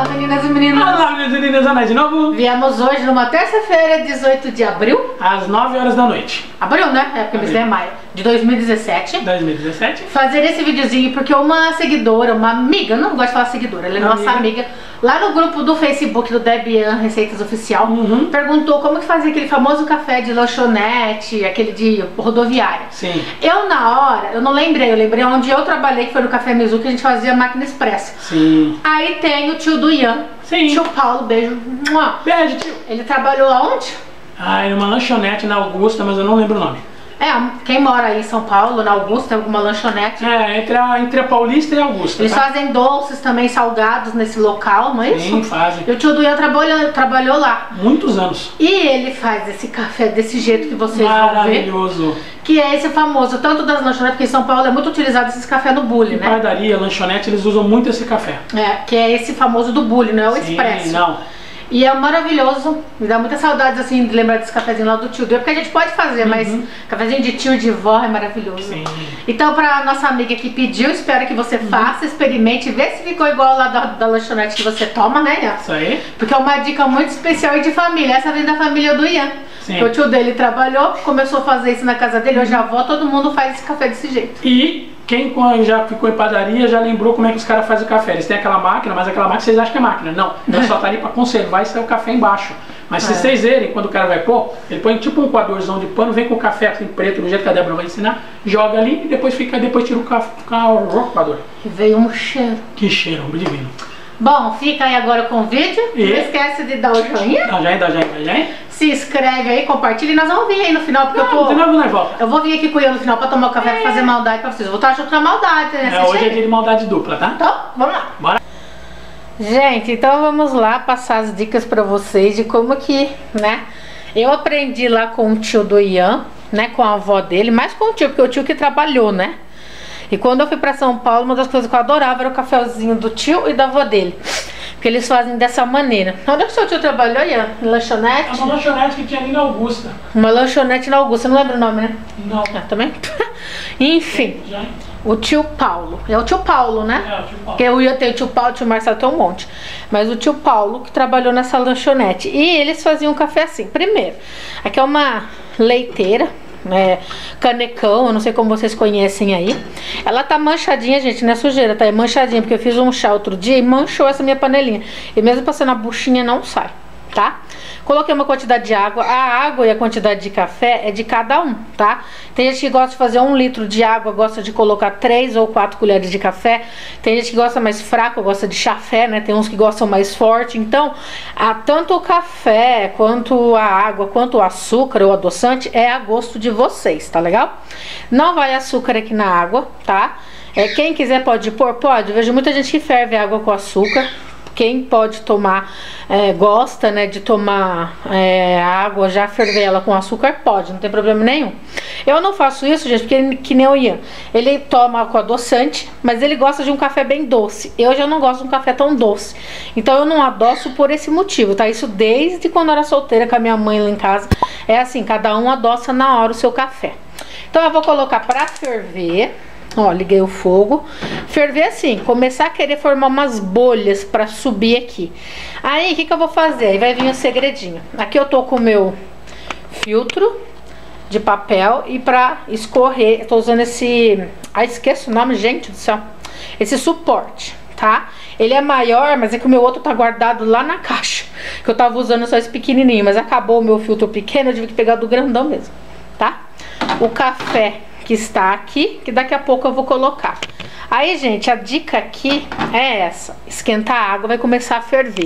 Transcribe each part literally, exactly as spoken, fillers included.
Olá, meninas e meninos. Olá, meninas e meninos, Anais de novo. Viemos hoje numa terça-feira, dezoito de abril. Às nove horas da noite. Abril, né? É porque mês é maio. De dois mil e dezessete. dois mil e dezessete. Fazer esse videozinho porque uma seguidora, uma amiga, não gosto de falar seguidora, ela é Amiga. nossa amiga, lá no grupo do Facebook do Debian Receitas Oficial, Uhum. perguntou como que fazia aquele famoso café de lanchonete, aquele de rodoviária. Sim. Eu, na hora, eu não lembrei, eu lembrei onde eu trabalhei, que foi no Café Mizu, que a gente fazia máquina expressa. Sim. Aí tem o tio do Ian, Sim. tio Paulo, beijo. Mua. Beijo, tio. Ele trabalhou aonde? Ah, era uma lanchonete na Augusta, mas eu não lembro o nome. É, quem mora aí em São Paulo, na Augusta, tem alguma lanchonete. É, entre a, entre a Paulista e a Augusta. Eles tá? fazem doces também, salgados nesse local, não é isso? Sim, fazem. E o tio do Ian trabalhou, trabalhou lá. Muitos anos. E ele faz esse café desse jeito que vocês vão ver. Maravilhoso. Que é esse famoso, tanto das lanchonetes, porque em São Paulo é muito utilizado esses café no bule, Em né? padaria, lanchonete, eles usam muito esse café. É, que é esse famoso do bule, não é o Sim, expresso. não. E é maravilhoso, me dá muitas saudades assim de lembrar desse cafezinho lá do tio do Ian, porque a gente pode fazer, mas cafezinho de tio e de vó é maravilhoso. Sim. Então, pra nossa amiga que pediu, espero que você faça, experimente, vê se ficou igual lá da, da lanchonete que você toma, né, Ian? Isso aí. Porque é uma dica muito especial e de família. Essa vem da família do Ian. Sim. Que o tio dele trabalhou, começou a fazer isso na casa dele, hoje a avó, todo mundo faz esse café desse jeito. E quem já ficou em padaria já lembrou como é que os caras fazem o café. Eles têm aquela máquina, mas aquela máquina vocês acham que é máquina. Não, ela só tá ali pra conservar e sair o café embaixo. Mas se É. vocês verem, quando o cara vai pôr, ele põe tipo um coadorzão de pano, vem com o café assim preto, do jeito que a Débora vai ensinar, joga ali e depois fica, depois tira o café, o coador. E veio um cheiro. Que cheiro, divino. Bom, fica aí agora com o vídeo. E? Não esquece de dar o joinha. Dá já, dá já, dá já. Se inscreve aí, compartilha e nós vamos vir aí no final, porque eu Não, de tô... novo nós volta. Eu vou vir aqui com o Ian no final pra tomar o café, pra fazer maldade pra vocês. Eu vou estar achando outra maldade, né? É, Vocês hoje é chegam? dia de maldade dupla, tá? Então, vamos lá. Bora. Gente, então vamos lá passar as dicas pra vocês de como que, né? Eu aprendi lá com o tio do Ian, né? Com a avó dele, mais com o tio, porque o tio que trabalhou, né? E quando eu fui pra São Paulo, uma das coisas que eu adorava era o cafezinho do tio e da avó dele. Porque eles fazem dessa maneira. Onde é que o seu tio trabalhou, Ian? Em lanchonete? É uma lanchonete que tinha ali na Augusta. Uma lanchonete na Augusta, não lembro o nome, né? Não. Ah, também? Enfim, Já? o tio Paulo. É o tio Paulo, né? É, o tio Paulo. Porque eu ia ter o tio Paulo, o tio Marcelo tem um monte. Mas o tio Paulo que trabalhou nessa lanchonete. E eles faziam um café assim. Primeiro, aqui é uma leiteira, né? Canecão, eu não sei como vocês conhecem aí. Ela tá manchadinha, gente, não é sujeira, tá? É manchadinha, porque eu fiz um chá outro dia e manchou essa minha panelinha. E mesmo passando a buchinha não sai, tá? Coloquei uma quantidade de água. A água e a quantidade de café é de cada um, tá? Tem gente que gosta de fazer um litro de água, gosta de colocar três ou quatro colheres de café. Tem gente que gosta mais fraco, gosta de chafé, né? Tem uns que gostam mais forte. Então, a, tanto o café, quanto a água, quanto o açúcar ou adoçante é a gosto de vocês, tá legal? Não vai açúcar aqui na água, tá? É, quem quiser pode pôr, pode. Eu vejo muita gente que ferve água com açúcar. Quem pode tomar, é, gosta, né, de tomar é, água, já ferver ela com açúcar, pode, não tem problema nenhum. Eu não faço isso, gente, porque que nem o Ian. Ele toma com adoçante, mas ele gosta de um café bem doce. Eu já não gosto de um café tão doce. Então eu não adoço por esse motivo, tá? Isso desde quando eu era solteira com a minha mãe lá em casa. É assim, cada um adoça na hora o seu café. Então eu vou colocar pra ferver. Ó, liguei o fogo. Ferver assim, começar a querer formar umas bolhas pra subir aqui. Aí, o que que eu vou fazer? Aí vai vir o segredinho. Aqui eu tô com o meu filtro de papel e pra escorrer, eu tô usando esse... Ah, esqueço o nome, gente do céu. Esse suporte, tá? Ele é maior, mas é que o meu outro tá guardado lá na caixa. Que eu tava usando só esse pequenininho, mas acabou o meu filtro pequeno, eu tive que pegar do grandão mesmo, tá? O café que está aqui, que daqui a pouco eu vou colocar. Aí, gente, a dica aqui é essa. Esquentar a água, vai começar a ferver.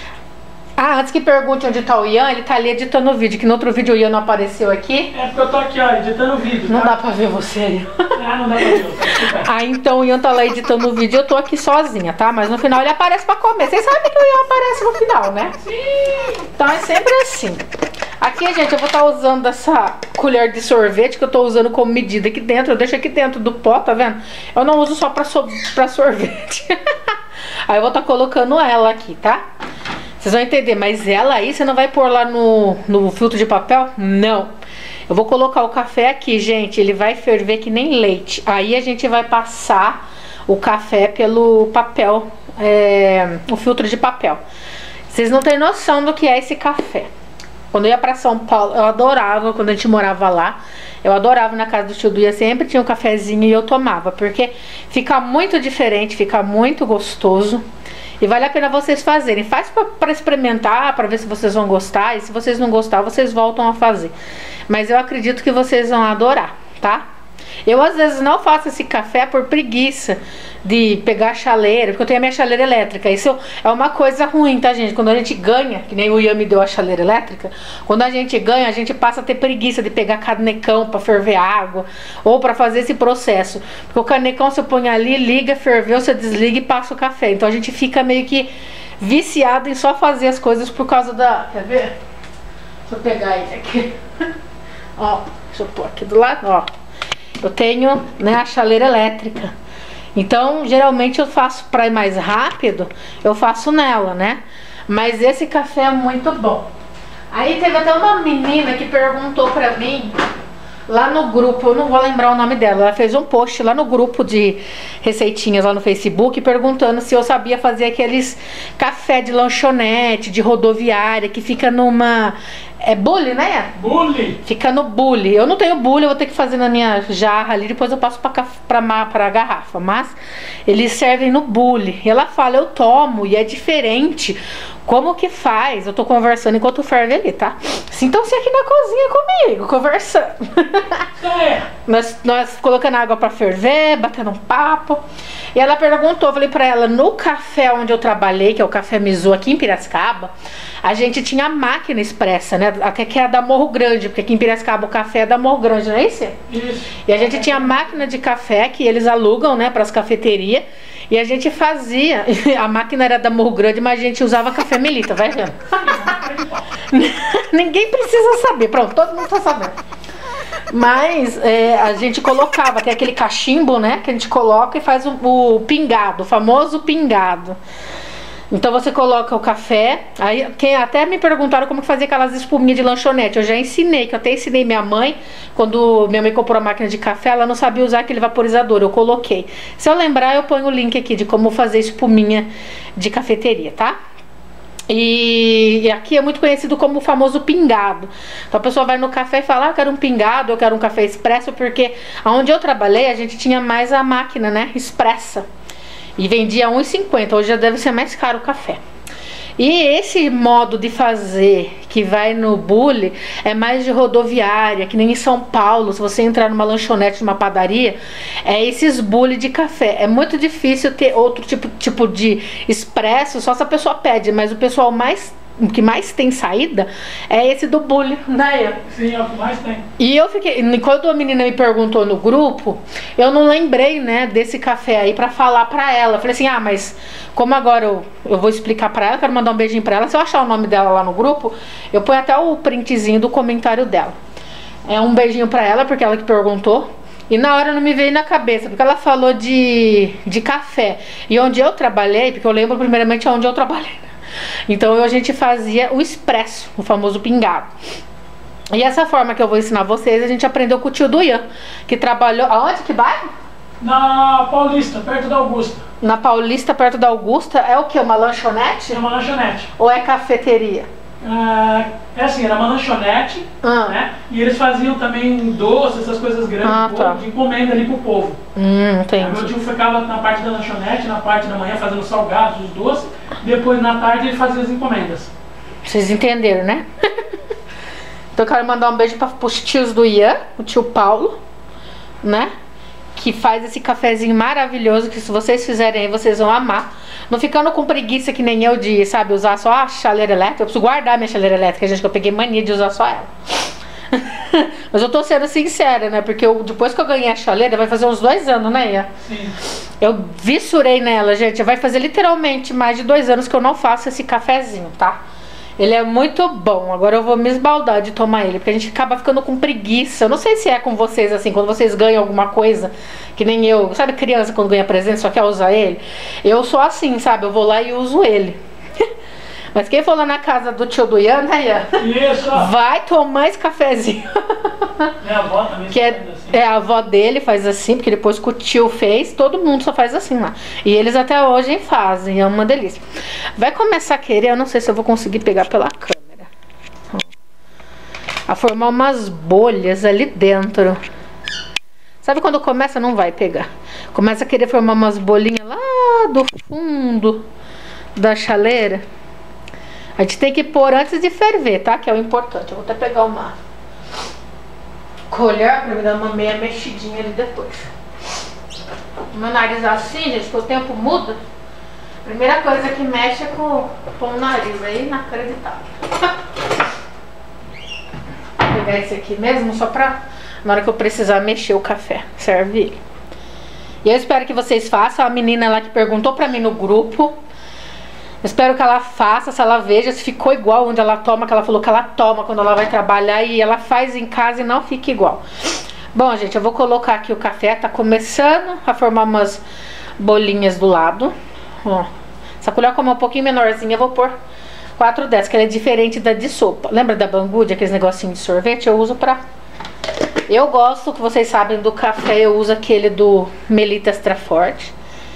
Ah, antes que pergunte onde tá o Ian, ele tá ali editando o vídeo, que no outro vídeo o Ian não apareceu aqui. É porque eu tô aqui, ó, editando o vídeo. Não tá? dá pra ver você aí. Ah, não dá pra ver. Tá? Ah, então o Ian tá lá editando o vídeo e eu tô aqui sozinha, tá? Mas no final ele aparece pra comer. Vocês sabem que o Ian aparece no final, né? Sim! Então é sempre assim. Aqui, gente, eu vou estar usando essa colher de sorvete que eu tô usando como medida aqui dentro. Eu deixo aqui dentro do pó, tá vendo? Eu não uso só pra, so pra sorvete. Aí eu vou estar colocando ela aqui, tá? Vocês vão entender, mas ela aí você não vai pôr lá no, no filtro de papel? Não. Eu vou colocar o café aqui, gente. Ele vai ferver que nem leite. Aí a gente vai passar o café pelo papel é, o filtro de papel. Vocês não têm noção do que é esse café. Quando eu ia pra São Paulo, eu adorava, quando a gente morava lá, eu adorava na casa do tio Duia, sempre tinha um cafezinho e eu tomava, porque fica muito diferente, fica muito gostoso. E vale a pena vocês fazerem. Faz para experimentar, para ver se vocês vão gostar. E se vocês não gostar, vocês voltam a fazer. Mas eu acredito que vocês vão adorar, tá? Eu às vezes não faço esse café por preguiça de pegar a chaleira, porque eu tenho a minha chaleira elétrica. Isso é uma coisa ruim, tá, gente? Quando a gente ganha, que nem o Ian me deu a chaleira elétrica, quando a gente ganha, a gente passa a ter preguiça de pegar canecão para ferver água ou para fazer esse processo. Porque o canecão você põe ali, liga, ferveu, você desliga e passa o café. Então a gente fica meio que viciado em só fazer as coisas por causa da... Quer ver? Deixa eu pegar ele aqui. Ó, deixa eu pôr aqui do lado, ó. Eu tenho, né, a chaleira elétrica. Então, geralmente eu faço para ir mais rápido, eu faço nela, né? Mas esse café é muito bom. Aí teve até uma menina que perguntou pra mim, lá no grupo, eu não vou lembrar o nome dela, ela fez um post lá no grupo de receitinhas lá no Facebook, perguntando se eu sabia fazer aqueles café de lanchonete, de rodoviária, que fica numa... É bule, né? Bule! Fica no bule. Eu não tenho bule, eu vou ter que fazer na minha jarra ali, depois eu passo pra, pra, pra garrafa. Mas eles servem no bule. E ela fala, eu tomo, e é diferente. Como que faz? Eu tô conversando enquanto ferve ali, tá? Sintam-se aqui na cozinha comigo, conversando. É. nós, nós colocando água pra ferver, batendo um papo. E ela perguntou, eu falei pra ela, no café onde eu trabalhei, que é o Café Mizu aqui em Piracicaba, a gente tinha a máquina expressa, né? Que é a da Morro Grande, porque aqui em Piracicaba o café é da Morro Grande, não é isso? Isso. E a gente tinha a máquina de café que eles alugam, né, pras cafeterias. E a gente fazia, a máquina era da Morro Grande, mas a gente usava café Melita, vai vendo? Ninguém precisa saber, pronto, todo mundo tá sabendo. Mas é, a gente colocava, tem aquele cachimbo, né, que a gente coloca e faz o, o pingado, o famoso pingado. Então você coloca o café, aí quem até me perguntaram como que fazia aquelas espuminhas de lanchonete, eu já ensinei, que eu até ensinei minha mãe, quando minha mãe comprou a máquina de café, ela não sabia usar aquele vaporizador, eu coloquei. Se eu lembrar, eu ponho o link aqui de como fazer espuminha de cafeteria, tá? E, e aqui é muito conhecido como o famoso pingado. Então a pessoa vai no café e fala, ah, eu quero um pingado, eu quero um café expresso, porque onde eu trabalhei a gente tinha mais a máquina, né, expressa. E vendia um real e cinquenta centavos, hoje já deve ser mais caro o café. E esse modo de fazer que vai no bule é mais de rodoviária, que nem em São Paulo, se você entrar numa lanchonete, numa padaria, é esses bule de café. É muito difícil ter outro tipo, tipo de expresso, só se a pessoa pede, mas o pessoal mais... o que mais tem saída é esse do bule, né? Sim, é o que mais tem. E eu fiquei, quando a menina me perguntou no grupo, eu não lembrei, né, desse café aí pra falar pra ela. Falei assim, ah, mas como agora eu, eu vou explicar pra ela, quero mandar um beijinho pra ela, se eu achar o nome dela lá no grupo, eu ponho até o printzinho do comentário dela. É um beijinho pra ela, porque ela que perguntou. E na hora não me veio na cabeça, porque ela falou de, de café. E onde eu trabalhei, porque eu lembro primeiramente onde eu trabalhei. Então a gente fazia o expresso, o famoso pingado. E essa forma que eu vou ensinar vocês, a gente aprendeu com o tio do Ian, que trabalhou... Aonde? Que bairro? Na Paulista, perto da Augusta. Na Paulista, perto da Augusta. É o que? Uma lanchonete? É uma lanchonete. Ou é cafeteria? É assim, era uma lanchonete, ah. né? E eles faziam também doces, essas coisas grandes, ah, tá. de encomenda ali pro povo. Hum, entendi. Aí meu tio ficava na parte da lanchonete, na parte da manhã fazendo salgados, os doces. Depois na tarde ele fazia as encomendas. Vocês entenderam, né? Então eu quero mandar um beijo para os tios do Ian, o tio Paulo, né? Que faz esse cafezinho maravilhoso, que se vocês fizerem aí, vocês vão amar. Não ficando com preguiça que nem eu de, sabe, usar só a chaleira elétrica. Eu preciso guardar minha chaleira elétrica, gente, que eu peguei mania de usar só ela. Mas eu tô sendo sincera, né? Porque eu, depois que eu ganhei a chaleira, vai fazer uns dois anos, né, Ian? Sim. Eu vissurei nela, gente. Vai fazer literalmente mais de dois anos que eu não faço esse cafezinho, tá? Ele é muito bom. Agora eu vou me esbaldar de tomar ele, porque a gente acaba ficando com preguiça. Eu não sei se é com vocês assim, quando vocês ganham alguma coisa, que nem eu. Sabe criança quando ganha presente só quer usar ele? Eu sou assim, sabe? Eu vou lá e uso ele. Mas quem for lá na casa do tio do Ian, né, Ian? Isso. Vai tomar esse cafezinho. Minha avó também que é, faz assim. É, a avó dele faz assim, porque depois que o tio fez, todo mundo só faz assim lá. E eles até hoje fazem, é uma delícia. Vai começar a querer, eu não sei se eu vou conseguir pegar pela câmera, a formar umas bolhas ali dentro. Sabe quando começa, não vai pegar. Começa a querer formar umas bolinhas lá do fundo da chaleira. A gente tem que pôr antes de ferver, tá? Que é o importante. Eu vou até pegar uma colher pra me dar uma meia mexidinha ali depois. Meu nariz assim, gente, que o tempo muda. Primeira coisa que mexe é com, com o nariz, aí inacreditável. Vou pegar esse aqui mesmo, só pra na hora que eu precisar mexer o café, serve ele. E eu espero que vocês façam. A menina lá que perguntou pra mim no grupo, eu espero que ela faça, se ela veja se ficou igual onde ela toma, que ela falou que ela toma quando ela vai trabalhar e ela faz em casa e não fica igual. Bom, gente, eu vou colocar aqui o café, tá começando a formar umas bolinhas do lado. Ó, essa colher como é um pouquinho menorzinha, eu vou pôr quatro dessas, que ela é diferente da de sopa. Lembra da Banggood, aqueles negocinhos de sorvete? Eu uso pra... Eu gosto, que vocês sabem, do café, eu uso aquele do Melita Extra Forte,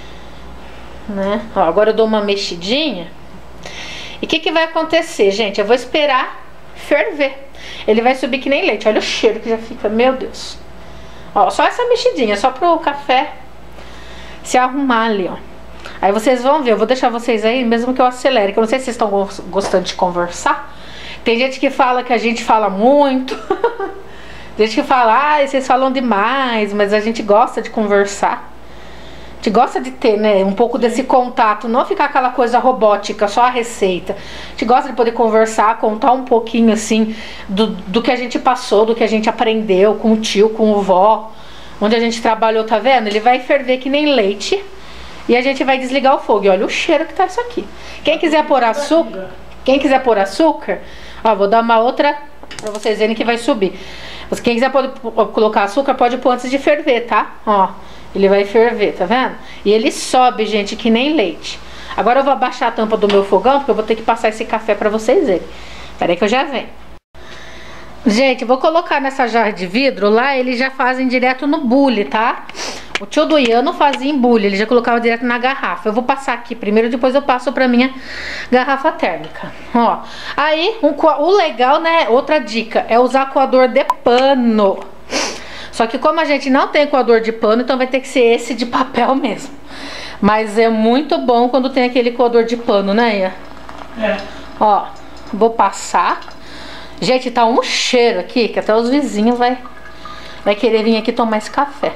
né? Ó, agora eu dou uma mexidinha. E o que que vai acontecer, gente? Eu vou esperar ferver. Ele vai subir que nem leite. Olha o cheiro que já fica, meu Deus. Ó, só essa mexidinha, só pro café se arrumar ali, ó. Aí vocês vão ver, eu vou deixar vocês aí, mesmo que eu acelere, que eu não sei se vocês estão gostando de conversar. Tem gente que fala que a gente fala muito. Tem gente que fala, ah, vocês falam demais, mas a gente gosta de conversar. A gente gosta de ter, né, um pouco desse contato, não ficar aquela coisa robótica, só a receita. A gente gosta de poder conversar, contar um pouquinho, assim, do, do que a gente passou, do que a gente aprendeu com o tio, com o vó, onde a gente trabalhou, tá vendo? Ele vai ferver que nem leite e a gente vai desligar o fogo. E olha o cheiro que tá isso aqui. Quem quiser pôr açúcar, quem quiser pôr açúcar, ó, vou dar uma outra pra vocês verem que vai subir. Quem quiser pode colocar açúcar, pode pôr antes de ferver, tá? Ó, ele vai ferver, tá vendo? E ele sobe, gente, que nem leite. Agora eu vou abaixar a tampa do meu fogão, porque eu vou ter que passar esse café pra vocês verem. Peraí que eu já venho. Gente, eu vou colocar nessa jarra de vidro. Lá eles já fazem direto no bule, tá? O tio do Ian não fazia em bule, ele já colocava direto na garrafa. Eu vou passar aqui primeiro, depois eu passo pra minha garrafa térmica. Ó, aí um, o legal, né, outra dica, é usar coador de pano. Só que como a gente não tem coador de pano, então vai ter que ser esse de papel mesmo. Mas é muito bom quando tem aquele coador de pano, né, Ian? É. Ó, vou passar. Gente, tá um cheiro aqui que até os vizinhos vai, vai querer vir aqui tomar esse café.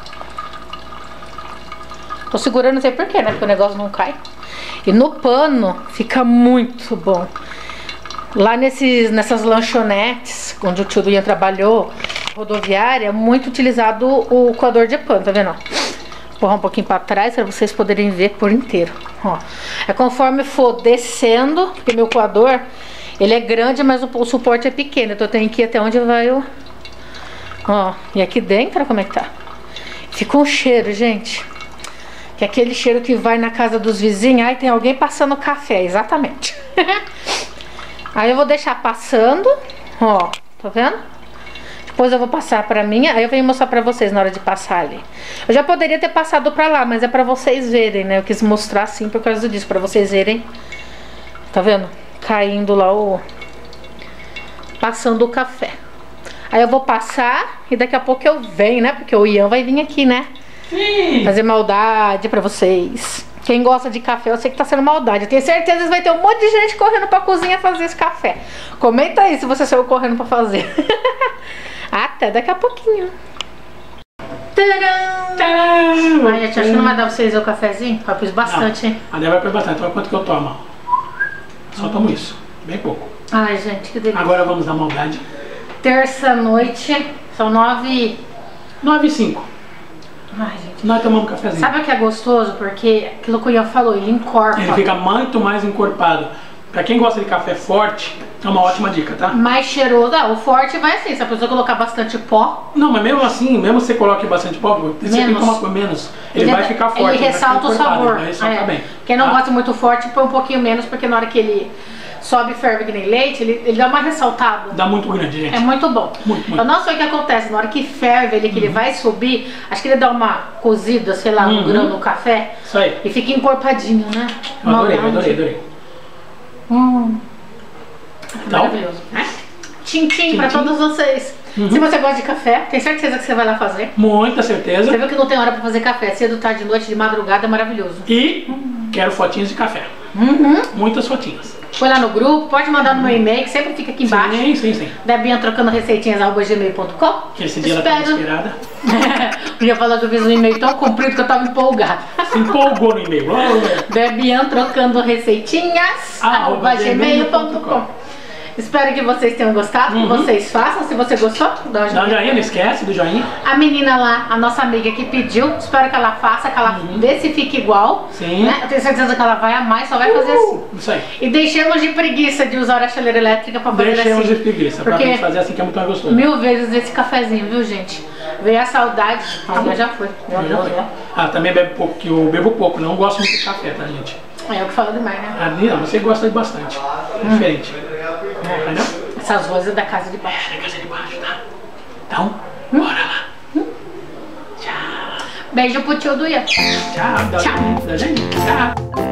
Tô segurando, não sei porquê, né? Porque o negócio não cai. E no pano fica muito bom. Lá nesses, nessas lanchonetes, onde o tio do Ian trabalhou, rodoviária, é muito utilizado o coador de pano, tá vendo? Ó, vou empurrar um pouquinho pra trás pra vocês poderem ver por inteiro. Ó, é conforme for descendo, porque meu coador, ele é grande, mas o, o suporte é pequeno, então eu tenho que ir até onde vai o... Ó, e aqui dentro, como é que tá? Fica um cheiro, gente. Que é aquele cheiro que vai na casa dos vizinhos. Ai, tem alguém passando café, exatamente. Aí eu vou deixar passando. Ó, tá vendo? Depois eu vou passar pra minha. Aí eu venho mostrar pra vocês na hora de passar ali. Eu já poderia ter passado pra lá, mas é pra vocês verem, né? Eu quis mostrar assim por causa disso, pra vocês verem. Tá vendo? Caindo lá o... Passando o café. Aí eu vou passar e daqui a pouco eu venho, né? Porque o Ian vai vir aqui, né? Sim. Fazer maldade pra vocês. Quem gosta de café, eu sei que tá sendo maldade. Eu tenho certeza que vai ter um monte de gente correndo pra cozinha fazer esse café. Comenta aí se você saiu correndo pra fazer. Até daqui a pouquinho. Tcharam! Tcharam! Ai, gente, acho que não vai dar pra vocês o cafezinho? Eu pus bastante, não, hein? A Débora vai pôr bastante. Olha quanto que eu tomo. Só hum. tomo isso. Bem pouco. Ai, gente, que delícia. Agora vamos dar maldade. Terça-noite, são nove... Nove e cinco. Ai, gente. Nós tomamos um cafezinho. Sabe o que é gostoso? Porque aquilo que o Ian falou, ele encorpa. Ele fica muito mais encorpado. Pra quem gosta de café forte, É uma ótima dica, tá? Mais cheiroso. Ah, o forte vai assim, se a pessoa colocar bastante pó. Não, mas mesmo assim, mesmo se você coloque bastante pó, você tem que tomar menos. Ele, ele vai ficar forte. Ele ressalta o sabor. Ele vai ressaltar é. bem. Quem não tá? gosta muito forte, põe um pouquinho menos, porque na hora que ele sobe e ferve que nem leite, ele, ele dá uma ressaltada. Dá muito grande, gente. É muito bom. Muito, muito. Eu não sei o que acontece, na hora que ferve ele, que uhum. ele vai subir, acho que ele dá uma cozida, sei lá, uhum. um grão no café. Isso aí. E fica encorpadinho, né? Eu adorei, eu adorei, adorei. Hum. Então, maravilhoso. Tchim-tchim pra todos vocês. Uhum. Se você gosta de café, tem certeza que você vai lá fazer? Muita certeza. Você viu que não tem hora pra fazer café, cedo, tarde, de noite, de madrugada, é maravilhoso. E uhum. quero fotinhas de café. Uhum. Muitas fotinhas. Põe lá no grupo, pode mandar no meu e-mail, que sempre fica aqui embaixo. Sim, sim, sim. Debinha trocando receitinhas arroba gmail ponto com. Que esse dia Espero... ela tá inspirada. Eu ia falar que eu fiz um e-mail tão comprido que eu tava empolgada. Se empolgou no e-mail. Debian trocando receitinhas arroba gmail ponto com. Espero que vocês tenham gostado, uhum. que vocês façam. Se você gostou, dá um joinha. joinha, não esquece do joinha. A menina lá, a nossa amiga que pediu, espero que ela faça, que ela uhum. vê se fica igual. Sim. Né? Eu tenho certeza que ela vai amar e só vai fazer assim. Isso aí. E deixemos de preguiça de usar a chaleira elétrica pra fazer deixemos assim. Deixemos de preguiça, pra gente fazer assim que é muito mais gostoso. Mil vezes esse cafezinho, viu, gente? Veio a saudade. Ah, já foi. Já já foi. Ah, também bebe pouco, que eu bebo pouco, não gosto muito de café, tá, gente? É eu que falo demais, né? Ah, não, você gosta de bastante. É hum. diferente. É. Entendeu? Essas vozes da casa de baixo. É, da casa de baixo, tá? Então, hum. bora lá. Hum. Tchau. Beijo pro tio do Ian. Tchau. Tchau. Da gente. Tchau.